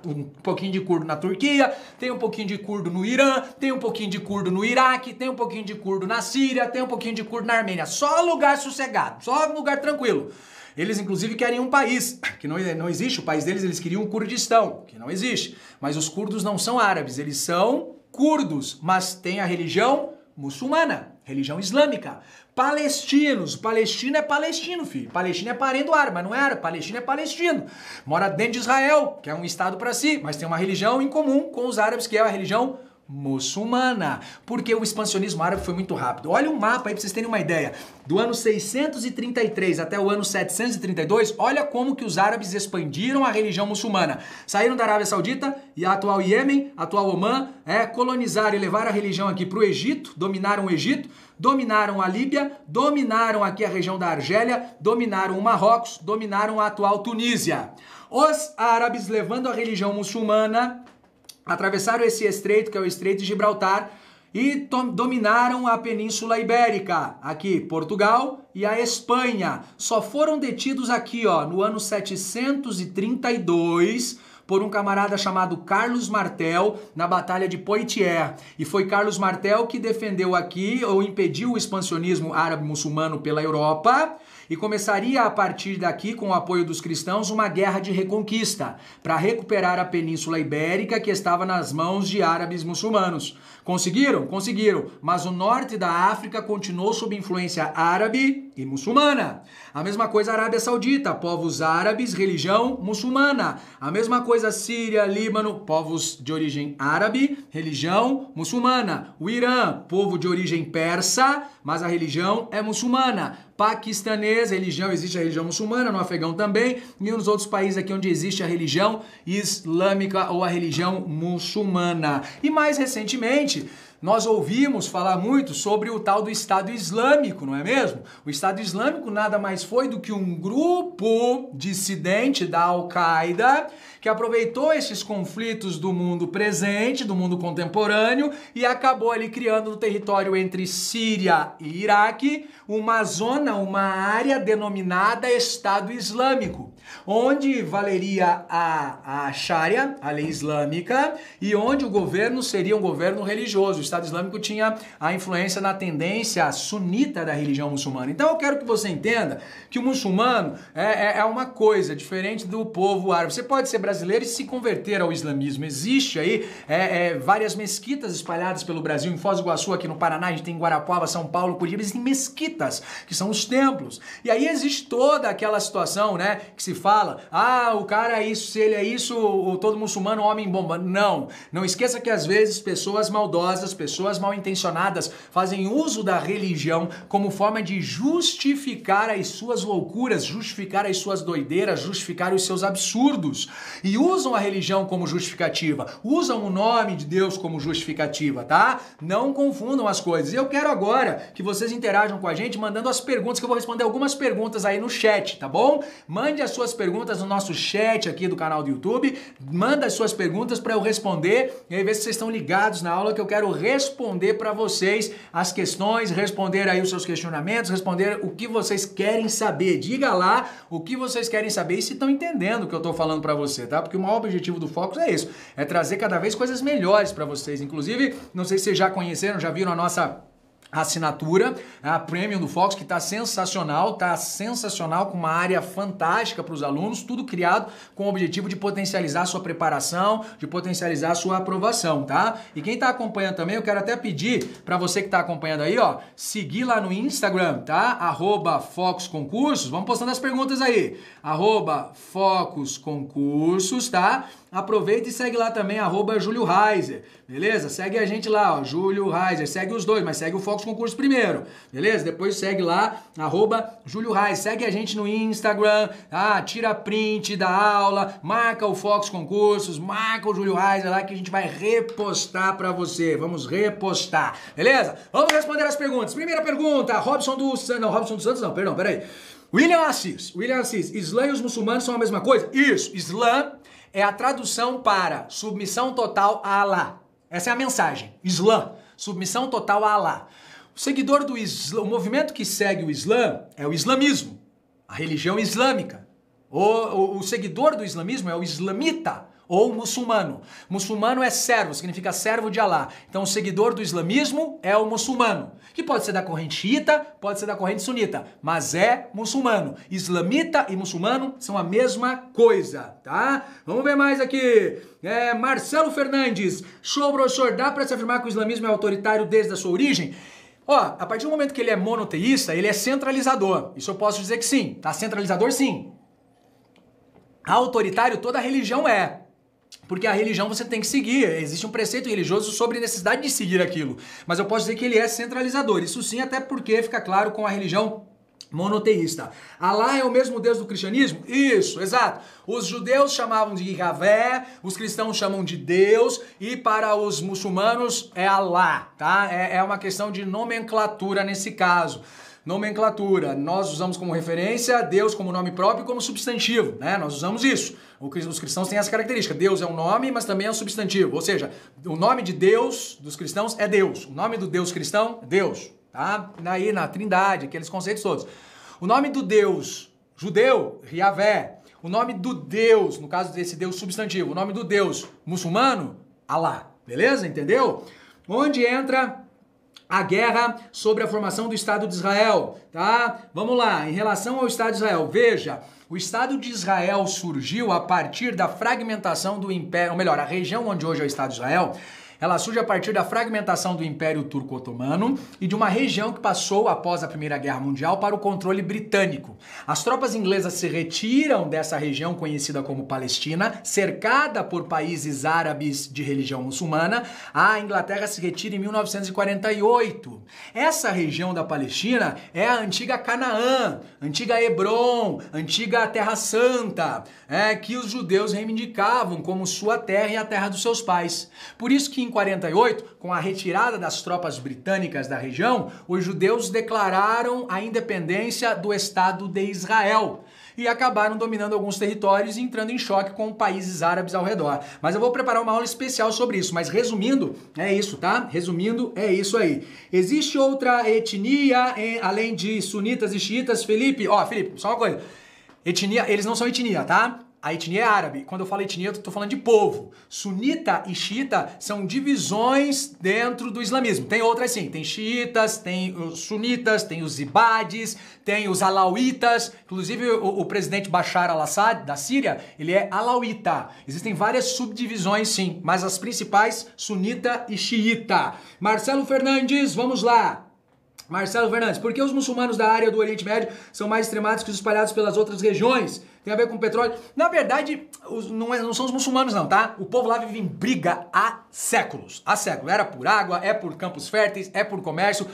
curdo na Turquia, tem um pouquinho de curdo no Irã, tem um pouquinho de curdo no Iraque, tem um pouquinho de curdo na Síria, tem um pouquinho de curdo na Armênia. Só lugar sossegado, só lugar tranquilo. Eles, inclusive, querem um país, que não existe, o país deles, eles queriam um Kurdistão, que não existe. Mas os curdos não são árabes, eles são curdos, mas têm a religião muçulmana, religião islâmica. Palestinos, palestino é palestino, filho. Palestino é parente do árabe, mas não é árabe, palestino é palestino. Mora dentro de Israel, que é um estado para si, mas tem uma religião em comum com os árabes, que é a religião muçulmana, porque o expansionismo árabe foi muito rápido. Olha o mapa aí para vocês terem uma ideia. Do ano 633 até o ano 732, olha como que os árabes expandiram a religião muçulmana. Saíram da Arábia Saudita e a atual Iêmen, atual Omã, colonizaram e levaram a religião aqui para o Egito, dominaram o Egito, dominaram a Líbia, dominaram aqui a região da Argélia, dominaram o Marrocos, dominaram a atual Tunísia. Os árabes, levando a religião muçulmana, atravessaram esse estreito, que é o Estreito de Gibraltar, e dominaram a Península Ibérica, aqui Portugal e a Espanha. Só foram detidos aqui, ó, no ano 732, por um camarada chamado Carlos Martel, na Batalha de Poitiers. E foi Carlos Martel que defendeu aqui, ou impediu o expansionismo árabe-muçulmano pela Europa, e começaria a partir daqui, com o apoio dos cristãos, uma guerra de reconquista para recuperar a Península Ibérica que estava nas mãos de árabes muçulmanos. Conseguiram? Conseguiram, mas o norte da África continuou sob influência árabe e muçulmana. A mesma coisa a Arábia Saudita, povos árabes, religião muçulmana. A mesma coisa Síria, Líbano, povos de origem árabe, religião muçulmana. O Irã, povo de origem persa, mas a religião é muçulmana. Paquistanês, existe a religião muçulmana, no Afegão também, e nos outros países aqui onde existe a religião islâmica ou a religião muçulmana. E mais recentemente, nós ouvimos falar muito sobre o tal do Estado Islâmico, não é mesmo? O Estado Islâmico nada mais foi do que um grupo dissidente da Al-Qaeda que aproveitou esses conflitos do mundo presente, do mundo contemporâneo, e acabou ali criando no território entre Síria e Iraque uma zona, uma área denominada Estado Islâmico, onde valeria a Sharia, a lei islâmica, e onde o governo seria um governo religioso. O Estado Islâmico tinha a influência na tendência sunita da religião muçulmana. Então eu quero que você entenda que o muçulmano é uma coisa diferente do povo árabe. Você pode ser brasileiro e se converter ao islamismo. Existe aí várias mesquitas espalhadas pelo Brasil, em Foz do Iguaçu, aqui no Paraná, a gente tem em Guarapuava, São Paulo, Curitiba, existem mesquitas, que são os templos. E aí existe toda aquela situação, né, que se fala, o cara é isso, se ele é isso, todo muçulmano, homem bomba. Não esqueça que às vezes pessoas maldosas, pessoas mal intencionadas fazem uso da religião como forma de justificar as suas loucuras, justificar as suas doideiras, justificar os seus absurdos. E usam a religião como justificativa, usam o nome de Deus como justificativa, tá? Não confundam as coisas. E eu quero agora que vocês interajam com a gente mandando as perguntas, que eu vou responder algumas perguntas aí no chat, tá bom? Mande as suas perguntas no nosso chat aqui do canal do YouTube, manda as suas perguntas para eu responder, e aí ver se vocês estão ligados na aula, que eu quero responder para vocês as questões, responder aí os seus questionamentos, responder o que vocês querem saber. Diga lá o que vocês querem saber e se estão entendendo o que eu tô falando para você, tá? Porque o maior objetivo do Focus é isso, é trazer cada vez coisas melhores para vocês. Inclusive, não sei se vocês já conheceram, já viram a nossa assinatura, a Premium do Focus, que tá sensacional, com uma área fantástica para os alunos, tudo criado com o objetivo de potencializar a sua preparação, de potencializar a sua aprovação, tá? E quem tá acompanhando também, eu quero até pedir para você que tá acompanhando aí, ó, seguir lá no Instagram, tá? @FocusConcursos, vamos postando as perguntas aí, @FocusConcursos, tá? Aproveita e segue lá também, @Júlio Reiser, beleza? Segue a gente lá, ó, Júlio Reiser, segue os dois, mas segue o Focus Concurso primeiro, beleza? Depois segue lá, @Júlio Reiser, segue a gente no Instagram, tá? Tira print da aula, marca o Focus Concursos, marca o Júlio Reiser lá que a gente vai repostar pra você, vamos repostar, beleza? Vamos responder as perguntas. Primeira pergunta, Robson dos Santos não, perdão, peraí. William Assis, Islã e os muçulmanos são a mesma coisa? Isso, Islã é a tradução para submissão total a Alá. Essa é a mensagem. Islã, submissão total a Alá. O seguidor do Islã, o movimento que segue o Islã é o islamismo, a religião islâmica. O seguidor do islamismo é o islamita ou muçulmano. Muçulmano é servo, significa servo de Alá. Então o seguidor do islamismo é o muçulmano, que pode ser da corrente xiita, pode ser da corrente sunita, mas é muçulmano. Islamita e muçulmano são a mesma coisa, tá? Vamos ver mais aqui. Marcelo Fernandes, show, professor, dá para se afirmar que o islamismo é autoritário desde a sua origem? Ó, a partir do momento que ele é monoteísta, ele é centralizador. Isso eu posso dizer que sim, tá? Centralizador sim. Autoritário toda religião é. Porque a religião você tem que seguir, existe um preceito religioso sobre a necessidade de seguir aquilo. Mas eu posso dizer que ele é centralizador, isso sim, até porque fica claro com a religião monoteísta. Alá é o mesmo Deus do cristianismo? Isso, exato. Os judeus chamavam de Yahvé, os cristãos chamam de Deus e para os muçulmanos é Alá, tá? É uma questão de nomenclatura nesse caso. Nomenclatura, nós usamos como referência Deus como nome próprio e como substantivo, né? Nós usamos isso. Os cristãos têm essa característica. Deus é um nome, mas também é um substantivo. Ou seja, o nome de Deus dos cristãos é Deus. O nome do Deus cristão é Deus, tá? Aí na Trindade, aqueles conceitos todos. O nome do Deus judeu, Yahvé. O nome do Deus, no caso desse Deus substantivo, o nome do Deus muçulmano, Alá. Beleza? Entendeu? Onde entra a guerra sobre a formação do Estado de Israel, tá? Vamos lá, em relação ao Estado de Israel, veja, o Estado de Israel surgiu a partir da fragmentação do Império, ou melhor, a região onde hoje é o Estado de Israel, ela surge a partir da fragmentação do Império Turco-Otomano e de uma região que passou, após a Primeira Guerra Mundial, para o controle britânico. As tropas inglesas se retiram dessa região conhecida como Palestina, cercada por países árabes de religião muçulmana. A Inglaterra se retira em 1948. Essa região da Palestina é a antiga Canaã, antiga Hebron, antiga Terra Santa, que os judeus reivindicavam como sua terra e a terra dos seus pais. Por isso que em 48, com a retirada das tropas britânicas da região, os judeus declararam a independência do Estado de Israel e acabaram dominando alguns territórios e entrando em choque com países árabes ao redor. Mas eu vou preparar uma aula especial sobre isso, mas resumindo, é isso, tá? Resumindo, é isso aí. Existe outra etnia, além de sunitas e xiitas, Felipe? Ó, Felipe, só uma coisa. Etnia, eles não são etnia, tá? A etnia é árabe. Quando eu falo etnia, eu tô falando de povo. Sunita e xiita são divisões dentro do islamismo. Tem outras sim. Tem xiitas, tem os sunitas, tem os ibades, tem os alauítas. Inclusive, o presidente Bashar al-Assad, da Síria, ele é alauíta. Existem várias subdivisões, sim. Mas as principais, sunita e xiita. Marcelo Fernandes, vamos lá. Marcelo Fernandes, por que os muçulmanos da área do Oriente Médio são mais extremados que os espalhados pelas outras regiões? Tem a ver com petróleo? Na verdade, não são os muçulmanos não, tá? O povo lá vive em briga há séculos. Há séculos. Era por água, é por campos férteis, é por comércio.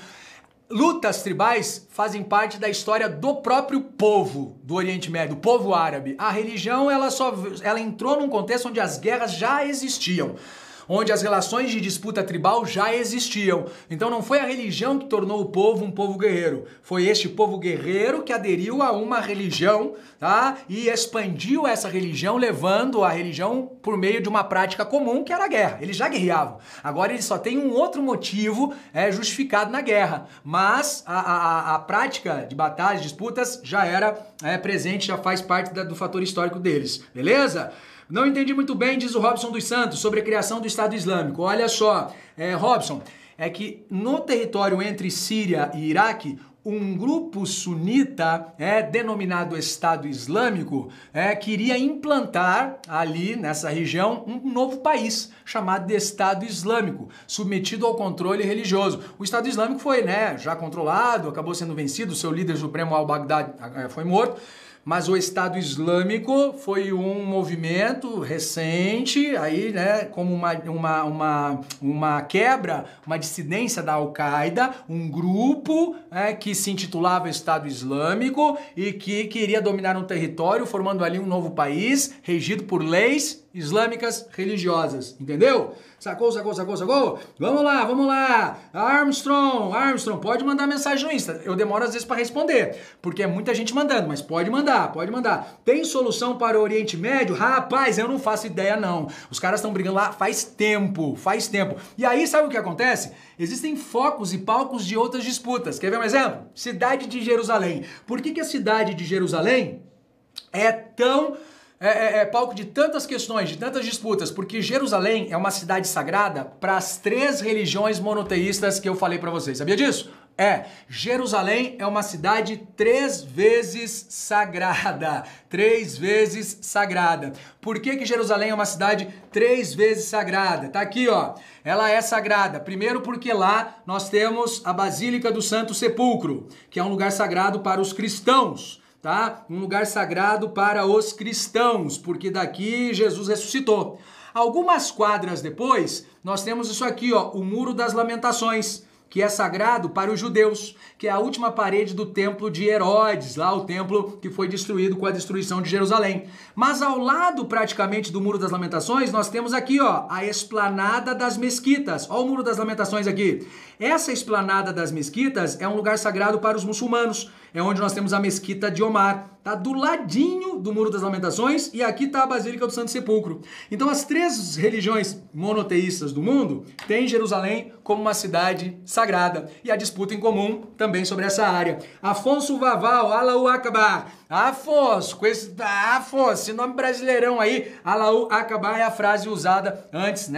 Lutas tribais fazem parte da história do próprio povo do Oriente Médio, do povo árabe. A religião, ela entrou num contexto onde as guerras já existiam, onde as relações de disputa tribal já existiam. Então não foi a religião que tornou o povo um povo guerreiro. Foi este povo guerreiro que aderiu a uma religião, tá? E expandiu essa religião, levando a religião por meio de uma prática comum, que era a guerra. Eles já guerreavam. Agora eles só têm um outro motivo justificado na guerra. Mas a prática de batalhas, disputas, já era presente, já faz parte do fator histórico deles. Beleza? Não entendi muito bem, diz o Robson dos Santos, sobre a criação do Estado Islâmico. Olha só, Robson, é que no território entre Síria e Iraque, um grupo sunita, denominado Estado Islâmico, queria implantar ali nessa região um novo país chamado de Estado Islâmico, submetido ao controle religioso. O Estado Islâmico foi, já controlado, acabou sendo vencido, seu líder supremo al-Baghdadi foi morto. Mas o Estado Islâmico foi um movimento recente, aí, como uma quebra, uma dissidência da Al-Qaeda, um grupo que se intitulava Estado Islâmico e que queria dominar um território, formando ali um novo país, regido por leis islâmicas religiosas, entendeu? Sacou? Vamos lá! Armstrong, pode mandar mensagem no Insta. Eu demoro às vezes para responder, porque é muita gente mandando, mas pode mandar. Tem solução para o Oriente Médio? Rapaz, eu não faço ideia não. Os caras estão brigando lá faz tempo. E aí, sabe o que acontece? Existem focos e palcos de outras disputas. Quer ver um exemplo? Cidade de Jerusalém. Por que a cidade de Jerusalém é tão... palco de tantas questões, de tantas disputas, porque Jerusalém é uma cidade sagrada para as 3 religiões monoteístas que eu falei para vocês. Sabia disso? Jerusalém é uma cidade 3 vezes sagrada. 3 vezes sagrada. Por que Jerusalém é uma cidade 3 vezes sagrada? Tá aqui, ó. Ela é sagrada. Primeiro porque lá nós temos a Basílica do Santo Sepulcro, que é um lugar sagrado para os cristãos. Tá? Um lugar sagrado para os cristãos, porque daqui Jesus ressuscitou. Algumas quadras depois, nós temos isso aqui, ó, o Muro das Lamentações, que é sagrado para os judeus, que é a última parede do templo de Herodes, lá o templo que foi destruído com a destruição de Jerusalém. Mas ao lado praticamente do Muro das Lamentações, nós temos aqui, ó, a Esplanada das Mesquitas. Ó o Muro das Lamentações aqui. Essa Esplanada das Mesquitas é um lugar sagrado para os muçulmanos. É onde nós temos a Mesquita de Omar. Tá do ladinho do Muro das Lamentações e aqui tá a Basílica do Santo Sepulcro. Então as 3 religiões monoteístas do mundo têm Jerusalém como uma cidade sagrada. E a disputa em comum também sobre essa área. Afonso Vaval, Allahu Akbar. Afonso, esse nome brasileirão aí, Allahu Akbar é a frase usada antes,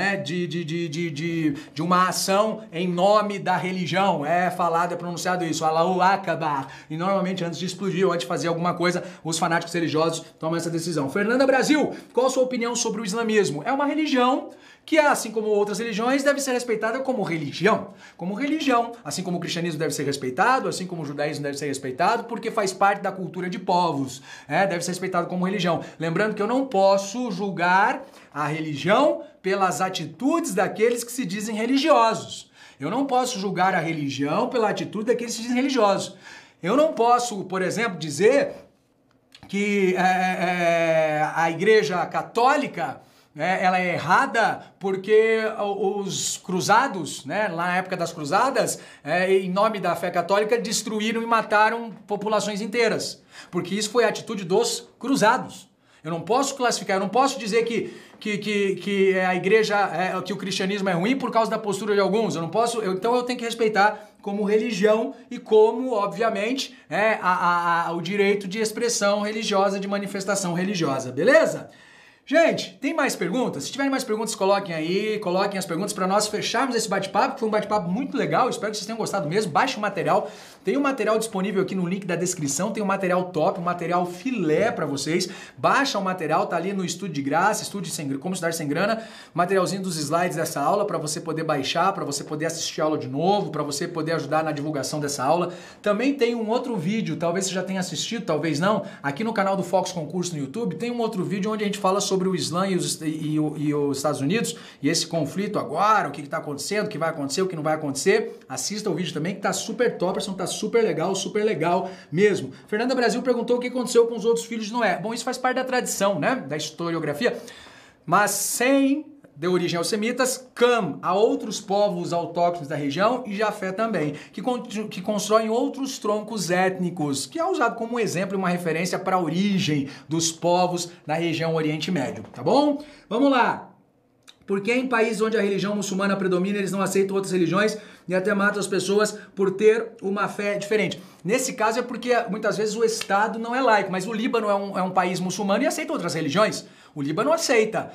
de uma ação em nome da religião. É falado, é pronunciado isso, Allahu Akbar. E normalmente antes de explodir ou antes de fazer alguma coisa, os fanáticos religiosos tomam essa decisão. Fernanda Brasil, qual a sua opinião sobre o islamismo? É uma religião que, assim como outras religiões, deve ser respeitada como religião. Como religião, assim como o cristianismo deve ser respeitado, assim como o judaísmo deve ser respeitado, porque faz parte da cultura de povos. Deve ser respeitado como religião. Lembrando que eu não posso julgar a religião pelas atitudes daqueles que se dizem religiosos. Eu não posso julgar a religião pela atitude daqueles que se dizem religiosos. Eu não posso, por exemplo, dizer que a Igreja Católica ela é errada porque os cruzados, lá na época das cruzadas, em nome da fé católica, destruíram e mataram populações inteiras. Porque isso foi a atitude dos cruzados. Eu não posso classificar, eu não posso dizer que a igreja, que o cristianismo é ruim por causa da postura de alguns. Eu não posso, então eu tenho que respeitar como religião e como, obviamente, o direito de expressão religiosa, de manifestação religiosa, beleza? Gente, tem mais perguntas? Se tiverem mais perguntas, coloquem aí, coloquem as perguntas para nós fecharmos esse bate-papo, que foi um bate-papo muito legal, espero que vocês tenham gostado mesmo. Baixe o material, tem um material disponível aqui no link da descrição, tem um material top, um material filé para vocês. Baixa o material, tá ali no Estude de Graça, Como Estudar Sem Grana, materialzinho dos slides dessa aula para você poder baixar, para você poder assistir a aula de novo, para você poder ajudar na divulgação dessa aula. Também tem um outro vídeo, talvez você já tenha assistido, talvez não, aqui no canal do Focus Concurso no YouTube, tem um outro vídeo onde a gente fala sobre o Islã e os Estados Unidos e esse conflito agora, o que está acontecendo, o que vai acontecer, o que não vai acontecer. Assista o vídeo também que tá super top, tá super legal mesmo. Fernanda Brasil perguntou o que aconteceu com os outros filhos de Noé. Bom, isso faz parte da tradição, da historiografia, mas sem de origem aos semitas, Cam a outros povos autóctones da região e Jafé também, que constroem outros troncos étnicos, que é usado como um exemplo e uma referência para a origem dos povos na região Oriente Médio, tá bom? Vamos lá! Porque em países onde a religião muçulmana predomina, eles não aceitam outras religiões e até matam as pessoas por ter uma fé diferente. Nesse caso é porque muitas vezes o Estado não é laico, mas o Líbano é um país muçulmano e aceita outras religiões. O Líbano aceita.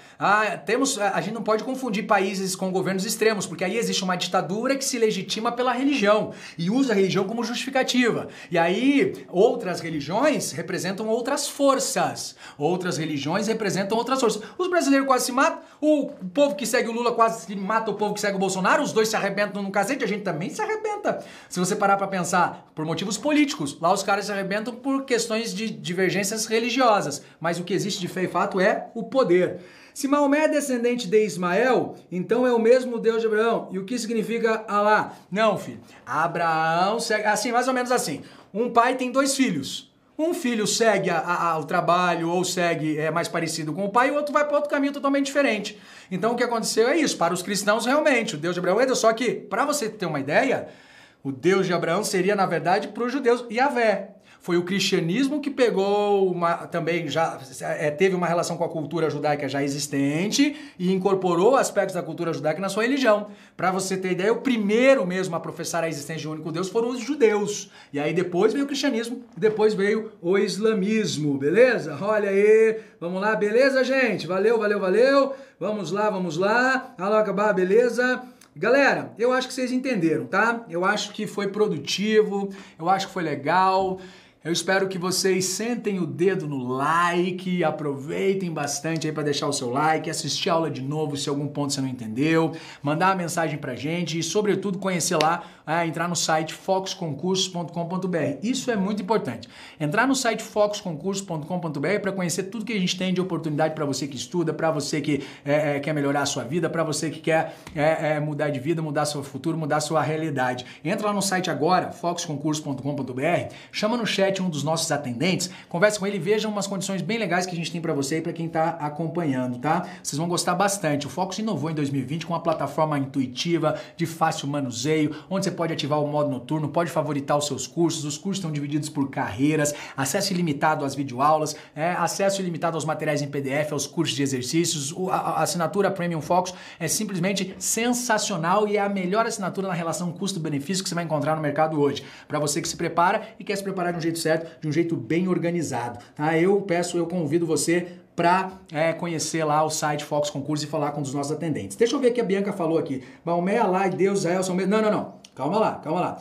A gente não pode confundir países com governos extremos, porque aí existe uma ditadura que se legitima pela religião e usa a religião como justificativa. E aí outras religiões representam outras forças. Outras religiões representam outras forças. Os brasileiros quase se matam, o povo que segue o Lula quase se mata o povo que segue o Bolsonaro, os dois se arrebentam num cacete, a gente também se arrebenta. Se você parar pra pensar, por motivos políticos, lá os caras se arrebentam por questões de divergências religiosas. Mas o que existe de fé e fato é o poder. Se Maomé é descendente de Ismael, então é o mesmo Deus de Abraão. E o que significa Alá? Não, filho. Abraão segue, assim, mais ou menos assim. Um pai tem 2 filhos. Um filho segue o trabalho ou segue mais parecido com o pai, e o outro vai para outro caminho totalmente diferente. Então o que aconteceu é isso. Para os cristãos, realmente, o Deus de Abraão é Deus. Só que, para você ter uma ideia, o Deus de Abraão seria, na verdade, para os judeus, Yahvé. Foi o cristianismo que pegou também já teve uma relação com a cultura judaica já existente e incorporou aspectos da cultura judaica na sua religião. Para você ter ideia, o primeiro mesmo a professar a existência de um único Deus foram os judeus. E aí depois veio o cristianismo, depois veio o islamismo, beleza? Olha aí, vamos lá, beleza, gente? Valeu, valeu, valeu. Vamos lá, vamos lá. Alô, acabar, beleza? Galera, eu acho que vocês entenderam, tá? Eu acho que foi produtivo, eu acho que foi legal. Eu espero que vocês sentem o dedo no like, aproveitem bastante aí para deixar o seu like, assistir a aula de novo se algum ponto você não entendeu, mandar uma mensagem pra gente e, sobretudo, conhecer lá, entrar no site focusconcursos.com.br. Isso é muito importante. Entrar no site focusconcursos.com.br para conhecer tudo que a gente tem de oportunidade para você que estuda, para você que quer melhorar a sua vida, para você que quer mudar de vida, mudar seu futuro, mudar sua realidade. Entra lá no site agora, focusconcursos.com.br, chama no chat um dos nossos atendentes, converse com ele e veja umas condições bem legais que a gente tem para você e para quem está acompanhando, tá? Vocês vão gostar bastante. O Focus inovou em 2020 com uma plataforma intuitiva, de fácil manuseio, onde você pode ativar o modo noturno, pode favoritar os seus cursos, os cursos estão divididos por carreiras, acesso ilimitado às videoaulas, acesso ilimitado aos materiais em PDF, aos cursos de exercícios, a assinatura Premium Focus é simplesmente sensacional e é a melhor assinatura na relação custo-benefício que você vai encontrar no mercado hoje. Para você que se prepara e quer se preparar de um jeito certo, de um jeito bem organizado. Tá? Eu convido você para conhecer lá o site Focus Concursos e falar com um dos nossos atendentes. Deixa eu ver o que a Bianca falou aqui. Maomé, Alá e Deus, Israel são mesmo. Não. Calma lá.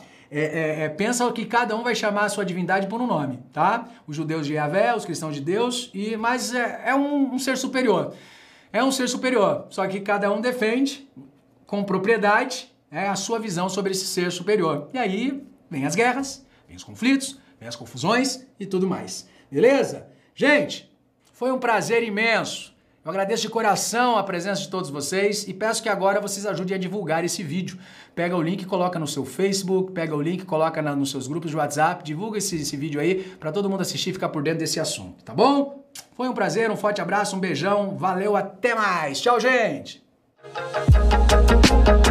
Pensa que cada um vai chamar a sua divindade por um nome, tá? Os judeus de Yahvé, os cristãos de Deus, mas é um ser superior. É um ser superior, só que cada um defende com propriedade a sua visão sobre esse ser superior. E aí vem as guerras, vem os conflitos, vem as confusões e tudo mais. Beleza? Gente, foi um prazer imenso. Eu agradeço de coração a presença de todos vocês e peço que agora vocês ajudem a divulgar esse vídeo. Pega o link e coloca no seu Facebook, pega o link e coloca nos seus grupos de WhatsApp, divulga esse vídeo aí para todo mundo assistir e ficar por dentro desse assunto, tá bom? Foi um prazer, um forte abraço, um beijão, valeu, até mais. Tchau, gente!